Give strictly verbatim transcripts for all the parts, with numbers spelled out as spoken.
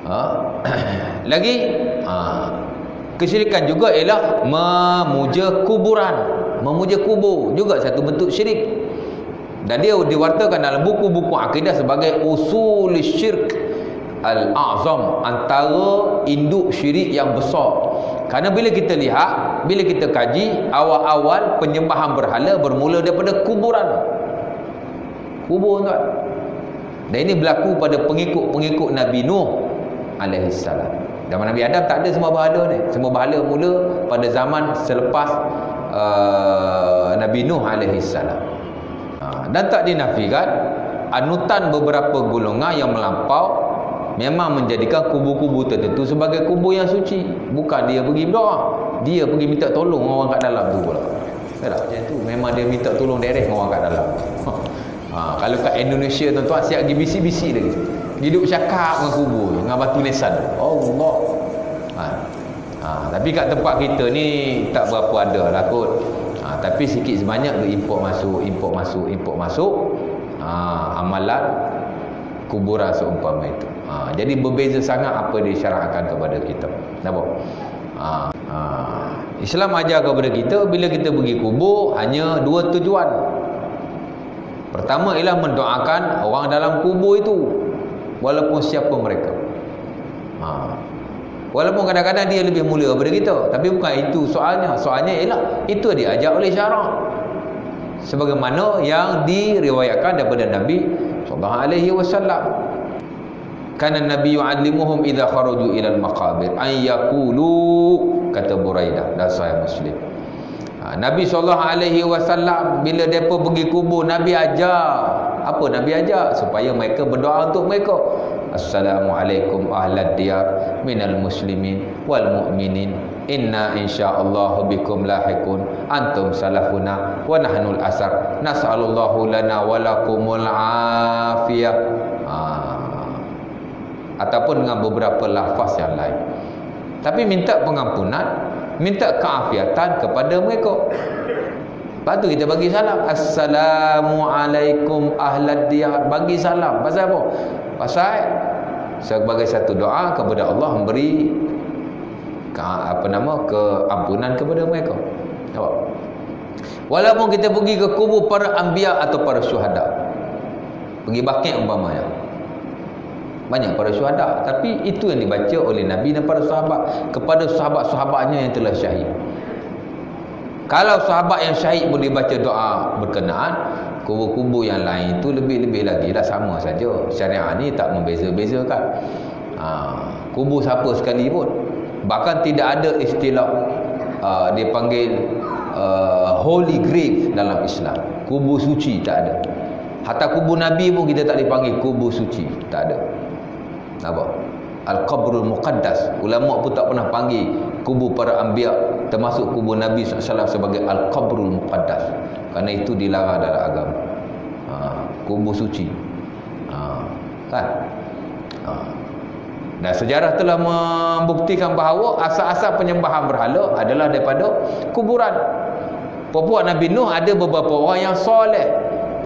Ha? Lagi ha, kesyirikan juga ialah memuja kuburan, memuja kubur juga satu bentuk syirik. Dan dia diwartakan dalam buku-buku akidah sebagai usul syirk al-a'zam, antara induk syirik yang besar. Kerana bila kita lihat, bila kita kaji, awal-awal penyembahan berhala bermula daripada kuburan. Kubur tuan. Dan ini berlaku pada pengikut-pengikut Nabi Nuh alaihi salam. Zaman Nabi Adam tak ada semua berhala ni. Semua berhala mula pada zaman selepas uh, Nabi Nuh alaihi salam. Uh, dan tak dinafikan anutan beberapa golongan yang melampau memang menjadikan kubur-kubur tertentu sebagai kubur yang suci. Bukan dia pergi berdoa, dia pergi minta tolong orang kat dalam tu pula. Tak tak macam tu. Memang dia minta tolong direct orang kat dalam. Ha, kalau kat Indonesia tuan-tuan siap pergi bisi-bisi lagi. Hidup cakap dengan kubur, dengan batu nisan. Allah. Ha. Ha, tapi kat tempat kita ni tak berapa ada lah kot. Ha, tapi sikit sebanyak dia import masuk, import masuk, import masuk. Ha, amalan kuburan seumpama itu. Ha, jadi berbeza sangat apa disyaratkan kepada kita. Nampak? Ha, ha. Islam ajar kepada kita bila kita pergi kubur hanya dua tujuan. Pertama ialah mendoakan orang dalam kubur itu, walaupun siapa mereka. Ha. Walaupun kadang-kadang dia lebih mulia daripada kita, tapi bukan itu soalnya. Soalnya ialah itu diajar oleh syarak, sebagaimana yang diriwayatkan daripada Nabi sallallahu alaihi wasallam. Kana Nabi yu'allimuhum idza kharaju ila al-maqabir an yaqulu, kata Buraidah dan Sahih Muslim. Ha, Nabi sallallahu alaihi wasallam bila depa pergi kubur, Nabi ajar. Apa Nabi ajar? Supaya mereka berdoa untuk mereka. Assalamualaikum ahlad diyar minal muslimin wal mu'minin, inna insyaallah bikum lahiqun, antum salafuna wa nahnul asar, nas'alullahu lana wa lakumul afiyah. Ha. Ataupun dengan beberapa lafaz yang lain. Tapi minta pengampunan, minta keafiatan kepada mereka. Lepas tu kita bagi salam. Assalamualaikum ahlad diyar. Bagi salam. Pasal apa? Pasal sebagai satu doa kepada Allah memberi ke, apa nama keampunan kepada mereka. Nampak? Walaupun kita pergi ke kubur para anbiya atau para syuhada, pergi Baqi' umpamanya, banyak para syuhada, tapi itu yang dibaca oleh Nabi dan para sahabat kepada sahabat-sahabatnya yang telah syahid. Kalau sahabat yang syahid pun dibaca doa berkenaan, kubur-kubur yang lain itu lebih-lebih lagi lah, sama saja. Syariat ni tak membeza-bezakan. Ha, kubur siapa sekalipun. Bahkan tidak ada istilah uh, dipanggil uh, holy grave dalam Islam. Kubur suci tak ada. Hatta kubur Nabi pun kita tak dipanggil kubur suci, tak ada. Apa? Al-Qabrul Muqaddas. Ulama pun tak pernah panggil kubur para anbiya termasuk kubur Nabi sallallahu alaihi wasallam sebagai Al-Qabrul Muqaddas, kerana itu dilarang dalam agama. Ha, kubur suci. Ha, kan? Ha. Dan sejarah telah membuktikan bahawa asal-asal penyembahan berhala adalah daripada kuburan. Puak-puak Nabi Nuh ada beberapa orang yang soleh.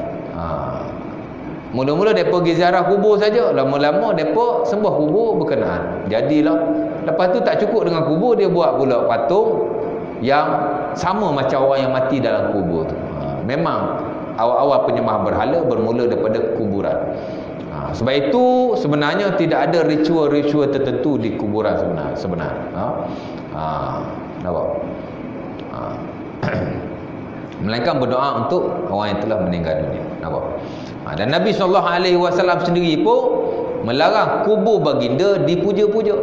Mula-mula mereka pergi ziarah kubur saja, lama-lama mereka sembah kubur berkenaan. Jadilah lepas tu tak cukup dengan kubur, dia buat pula patung yang sama macam orang yang mati dalam kubur tu. Ha, memang awal-awal penyembahan berhala bermula daripada kuburan. Ha, sebab itu sebenarnya tidak ada ritual-ritual tertentu di kuburan sebenarnya. sebenarnya. Ha, ha, nampak? Ha. Melainkan berdoa untuk orang yang telah meninggal dunia. Nampak? Ha, dan Nabi sallallahu alaihi wasallam sendiri pun melarang kubur baginda dipuja-puja.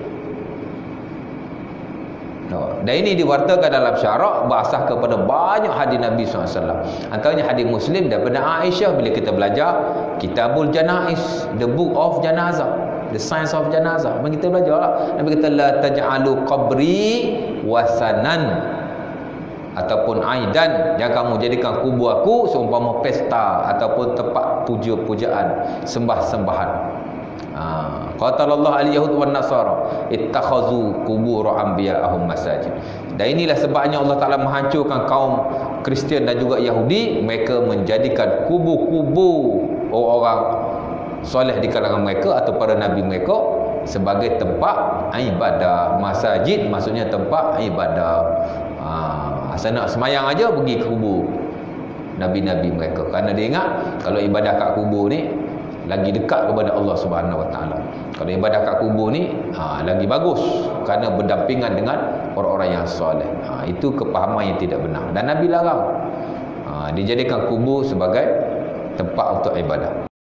Dan ini diwartakan dalam syarak berasas kepada banyak hadis Nabi sallallahu alaihi wasallam. Antaranya hadis Muslim daripada Aisyah bila kita belajar Kitabul Janaiz, the book of Janazah, the science of Janazah. Mari kita belajarlah. Nabi kata la taj'alu qabri wasanan, ataupun aidan, jangan kamu jadikan kubur aku seumpama pesta ataupun tempat puja-pujaan, sembah-sembahan. Ah, qatallahu al-yahud wan nasara ittakhazu qubur anbiya'ahum masajid. Dan inilah sebabnya Allah Taala menghancurkan kaum Kristian dan juga Yahudi. Mereka menjadikan kubur-kubur orang-orang soleh di kalangan mereka atau para nabi mereka sebagai tempat ibadah. Masjid maksudnya tempat ibadah. Ha, asal nak semayang aja pergi ke kubur nabi-nabi mereka, kerana dia ingat kalau ibadah kat kubur ni lagi dekat kepada Allah Subhanahu Wa Taala. Kalau ibadah kat kubur ni ha, lagi bagus kerana berdampingan dengan orang-orang yang soleh. Ha, itu kepahaman yang tidak benar dan Nabi larang. Ha, dijadikan kubur sebagai tempat untuk ibadah.